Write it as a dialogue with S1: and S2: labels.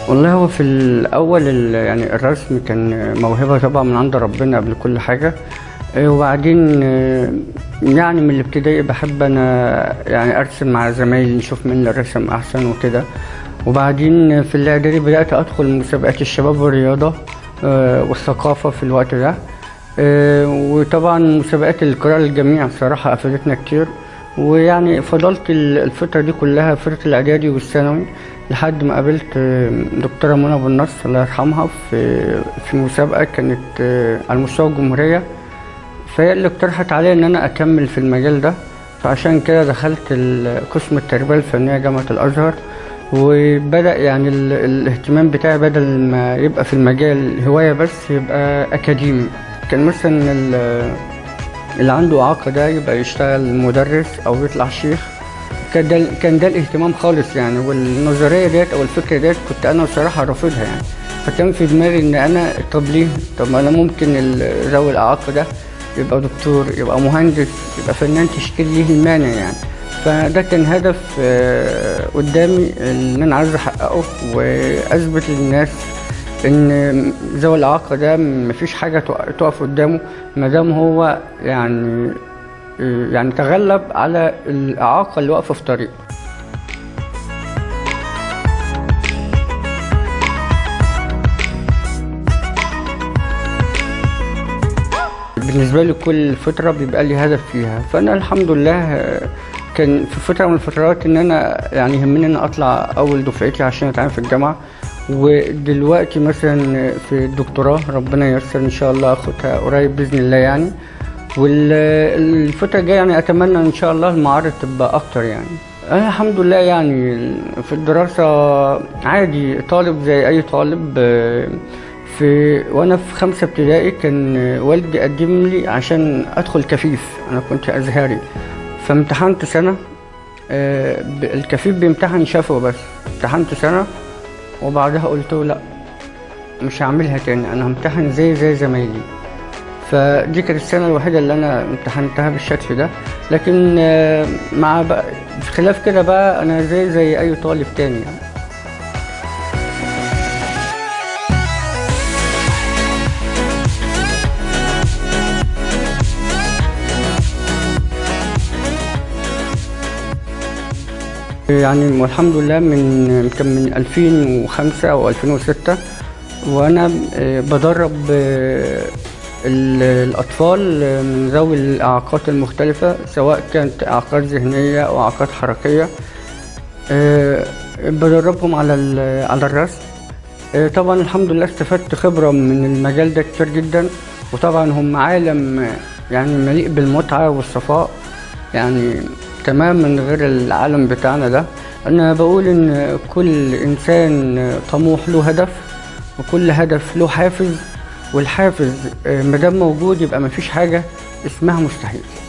S1: والله هو في الأول يعني الرسم كان موهبة طبعا من عند ربنا قبل كل حاجة. وبعدين يعني من الابتدائي بحب أنا يعني أرسم مع زمايلي، نشوف مين اللي رسم أحسن وكده. وبعدين في الإعدادي بدأت أدخل مسابقات الشباب والرياضة والثقافة في الوقت ده. وطبعا مسابقات القراءة للجميع صراحة أفادتنا كتير. ويعني فضلت الفترة دي كلها، فترة الإعدادي والثانوي، لحد ما قابلت دكتورة منى أبو النصر الله يرحمها في مسابقة كانت على مستوى الجمهورية. فهي اللي اقترحت عليا إن أنا أكمل في المجال ده، فعشان كده دخلت قسم التربية الفنية جامعة الأزهر. وبدأ يعني الاهتمام بتاعي بدل ما يبقى في المجال هواية بس يبقى أكاديمي. كان مثلا اللي عنده إعاقة ده يبقى يشتغل مدرس أو يطلع شيخ. كان ده الاهتمام خالص يعني. والنظرية ديت أو الفكرة ديت كنت أنا بصراحة رافضها يعني. فكان في دماغي إن أنا طب ليه؟ طب ما أنا ممكن ذوي الإعاقة ده يبقى دكتور، يبقى مهندس، يبقى فنان، تشكيل ليه المانع يعني. فده كان هدف قدامي ان انا عايز احققه واثبت للناس ان ذوي الاعاقه ده مفيش حاجه تقف قدامه ما دام هو يعني تغلب على الاعاقه اللي واقفه في طريقه. بالنسبه لي كل فتره بيبقى لي هدف فيها، فانا الحمد لله كان في فترة من الفترات إن أنا يعني يهمني إن أطلع أول دفعتي عشان أتعامل في الجامعة. ودلوقتي مثلا في الدكتوراه ربنا ييسر إن شاء الله أخدها قريب بإذن الله يعني. والفترة الجاية يعني أتمنى إن شاء الله المعارض تبقى أكتر يعني. أنا الحمد لله يعني في الدراسة عادي، طالب زي أي طالب. وأنا في 5 ابتدائي كان والدي قدم لي عشان أدخل كفيف، أنا كنت أزهري. فامتحنت سنة، الكفيف بيمتحن شفوي بس. امتحنت سنة وبعدها قلت له لا، مش هعملها تاني، انا همتحن زي زمايلي. فدي كانت السنة الوحيدة اللي انا امتحنتها بالشكل ده. لكن مع بقى خلاف كده بقى انا زي اي طالب تاني يعني. يعني والحمد لله كان من 2005 أو 2006 وأنا بدرب الأطفال من ذوي الإعاقات المختلفة، سواء كانت إعاقات ذهنية أو إعاقات حركية. بدربهم على الرسم. طبعا الحمد لله استفدت خبرة من المجال ده كتير جدا. وطبعا هم عالم يعني مليء بالمتعة والصفاء يعني، تمام من غير العالم بتاعنا ده. انا بقول ان كل انسان طموح له هدف، وكل هدف له حافز، والحافز مادام موجود يبقى مفيش حاجة اسمها مستحيل.